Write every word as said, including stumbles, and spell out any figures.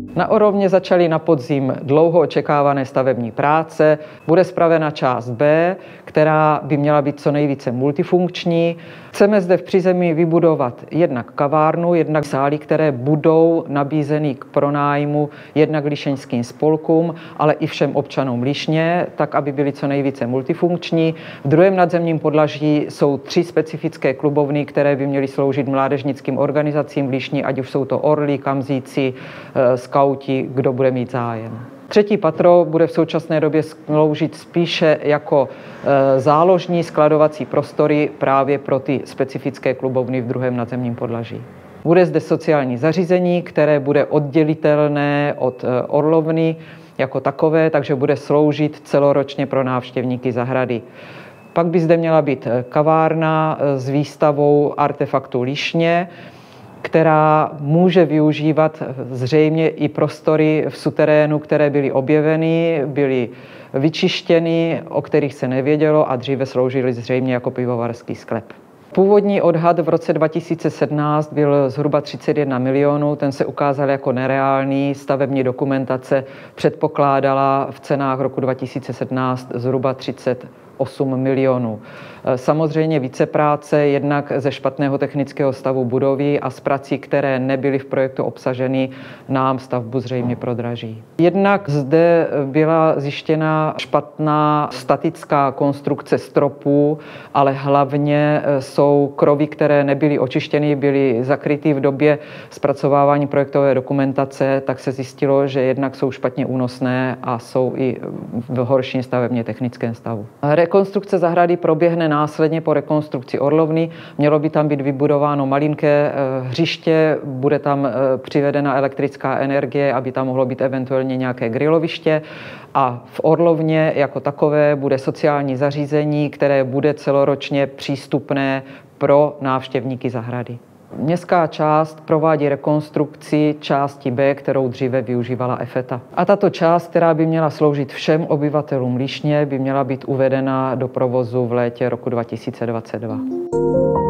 Na Orlovně začaly na podzim dlouho očekávané stavební práce. Bude spravena část B, která by měla být co nejvíce multifunkční. Chceme zde v přízemí vybudovat jednak kavárnu, jednak sály, které budou nabízeny k pronájmu jednak líšeňským spolkům, ale i všem občanům Líšně, tak aby byly co nejvíce multifunkční. V druhém nadzemním podlaží jsou tři specifické klubovny, které by měly sloužit mládežnickým organizacím v Líšni, ať už jsou to orly, kamzíci, skauti, kdo bude mít zájem. Třetí patro bude v současné době sloužit spíše jako záložní skladovací prostory právě pro ty specifické klubovny v druhém nadzemním podlaží. Bude zde sociální zařízení, které bude oddělitelné od Orlovny jako takové, takže bude sloužit celoročně pro návštěvníky zahrady. Pak by zde měla být kavárna s výstavou artefaktů Líšně, která může využívat zřejmě i prostory v suterénu, které byly objeveny, byly vyčištěny, o kterých se nevědělo a dříve sloužily zřejmě jako pivovarský sklep. Původní odhad v roce dva tisíce sedmnáct byl zhruba třicet jedna milionů, ten se ukázal jako nereálný. Stavební dokumentace předpokládala v cenách roku dva tisíce sedmnáct zhruba třicet osm milionů. Samozřejmě více práce jednak ze špatného technického stavu budovy a z prací, které nebyly v projektu obsaženy, nám stavbu zřejmě prodraží. Jednak zde byla zjištěna špatná statická konstrukce stropů, ale hlavně jsou krovy, které nebyly očištěny, byly zakryty v době zpracovávání projektové dokumentace, tak se zjistilo, že jednak jsou špatně únosné a jsou i v horším stavebně technickém stavu. Rekonstrukce zahrady proběhne následně po rekonstrukci Orlovny. Mělo by tam být vybudováno malinké hřiště, bude tam přivedena elektrická energie, aby tam mohlo být eventuálně nějaké griloviště. A v Orlovně jako takové bude sociální zařízení, které bude celoročně přístupné pro návštěvníky zahrady. Městská část provádí rekonstrukci části B, kterou dříve využívala EFETA. A tato část, která by měla sloužit všem obyvatelům Líšně, by měla být uvedena do provozu v létě roku dva tisíce dvacet dva.